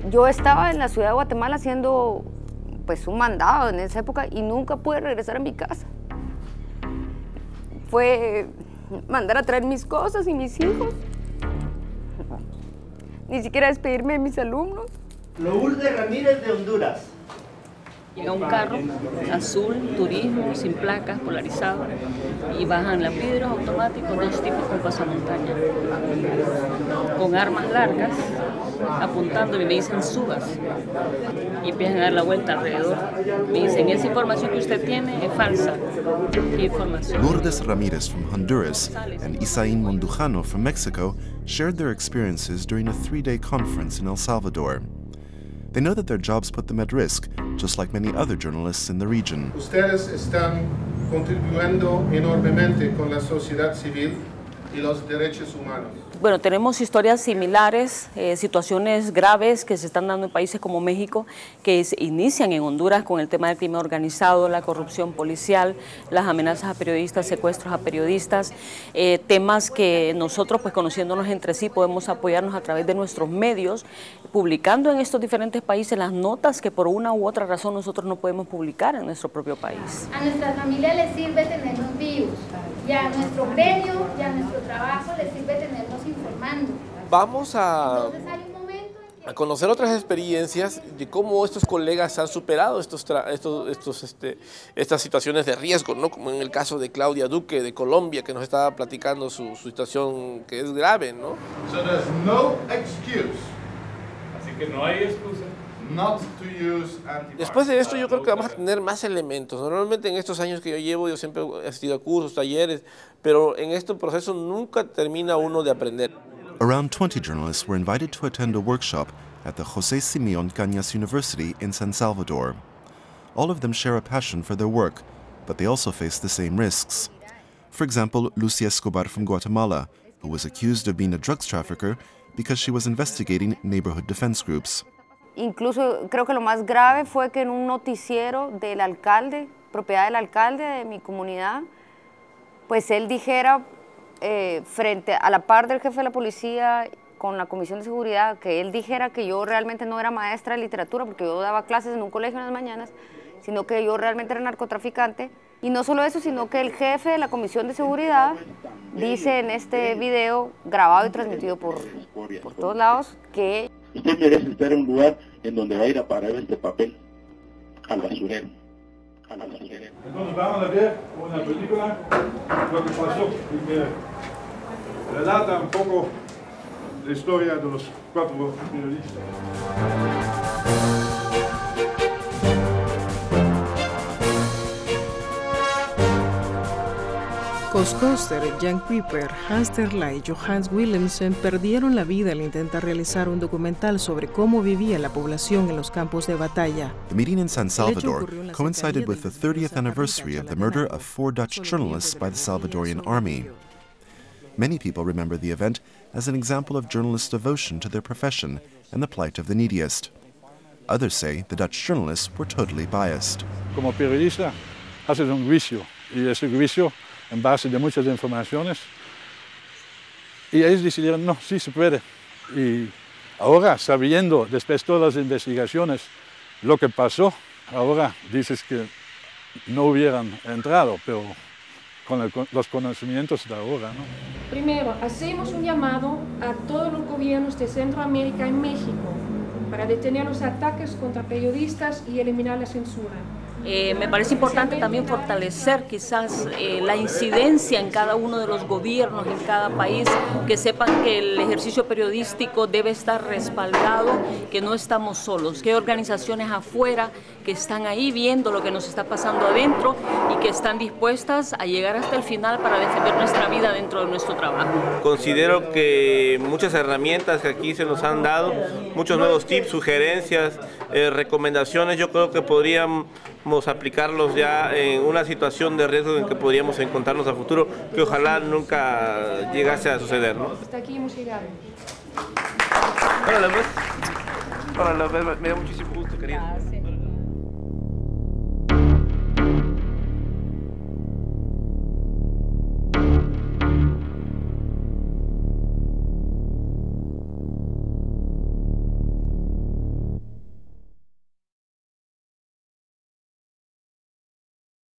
Yo estaba en la ciudad de Guatemala haciendo pues un mandado en esa época y nunca pude regresar a mi casa. Fue mandar a traer mis cosas y mis hijos. Ni siquiera despedirme de mis alumnos. Lourdes Ramírez de Honduras. Llega un carro azul, turismo, sin placas, polarizado, y bajan las vidrios automáticos, dos tipos con pasamontaña, con armas largas, apuntándome, me dicen subas, y empiezan a dar la vuelta alrededor. Me dicen, esa información que usted tiene es falsa. ¿Qué información? Lourdes Ramírez from Honduras and Isaín Mondujano from Mexico shared their experiences during a 3-day conference in El Salvador. They know that their jobs put them at risk, just like many other journalists in the region. Ustedes están contribuyendo enormemente con la sociedad civil y los derechos humanos. Bueno, tenemos historias similares, situaciones graves que se están dando en países como México, que se inician en Honduras con el tema del crimen organizado, la corrupción policial, las amenazas a periodistas, secuestros a periodistas, temas que nosotros, pues conociéndonos entre sí, podemos apoyarnos a través de nuestros medios, publicando en estos diferentes países las notas que por una u otra razón nosotros no podemos publicar en nuestro propio país. A nuestra familia les sirve tenernos vivos, y a nuestro gremio y a nuestro trabajo les sirve tenernos informando. Vamos a conocer otras experiencias de cómo estos colegas han superado estas situaciones de riesgo, ¿no? Como en el caso de Claudia Duque de Colombia, que nos estaba platicando su situación que es grave, ¿no? So there's no excuse. Así que no hay excusa. Not to use antivirus. Después de esto yo creo que vamos a tener más elementos. Normalmente en estos años que yo llevo, yo siempre he asistido a cursos, talleres, pero en este proceso nunca termina uno de aprender. Around 20 journalists were invited to attend a workshop at the José Simeón Cañas University in San Salvador. All of them share a passion for their work, but they also face the same risks. For example, Lucia Escobar from Guatemala, who was accused of being a drugs trafficker because she was investigating neighborhood defense groups. Incluso creo que lo más grave fue que en un noticiero del alcalde, propiedad del alcalde de mi comunidad, pues él dijera frente a la par del jefe de la policía con la Comisión de Seguridad, que él dijera que yo realmente no era maestra de literatura porque yo daba clases en un colegio en las mañanas, sino que yo realmente era narcotraficante. Y no solo eso, sino que el jefe de la Comisión de Seguridad dice en este video grabado y transmitido por todos lados que usted merece estar en un lugar en donde va a ir a parar este papel al basurero. Entonces vamos a ver una película, lo que pasó, y que relata un poco la historia de los 4 periodistas. Koos Koster, Jan Kuiper, Hans Terla y Johannes Willemsen perdieron la vida al intentar realizar un documental sobre cómo vivía la población en los campos de batalla. The meeting in San Salvador coincided with the 30th anniversary of the murder of 4 Dutch journalists by the Salvadorian army. Many people remember the event as an example of journalists' devotion to their profession and the plight of the neediest. Others say the Dutch journalists were totally biased. Como periodista, haces un juicio, y ese juicio en base de muchas informaciones, y ellos decidieron, no, sí se puede. Y ahora, sabiendo, después de todas las investigaciones, lo que pasó, ahora dices que no hubieran entrado, pero con los conocimientos de ahora, ¿no? Primero, hacemos un llamado a todos los gobiernos de Centroamérica y México para detener los ataques contra periodistas y eliminar la censura. Me parece importante también fortalecer quizás la incidencia en cada uno de los gobiernos, en cada país, que sepan que el ejercicio periodístico debe estar respaldado, que no estamos solos, que hay organizaciones afuera que están ahí viendo lo que nos está pasando adentro y que están dispuestas a llegar hasta el final para defender nuestra vida dentro de nuestro trabajo. Considero que muchas herramientas que aquí se nos han dado, muchos nuevos tips, sugerencias, recomendaciones, yo creo que podríamos aplicarlos ya en una situación de riesgo en que podríamos encontrarnos a futuro, que ojalá nunca llegase a suceder, ¿no? Hasta aquí hemos llegado. Órale, pues. Me da muchísimo gusto, querido.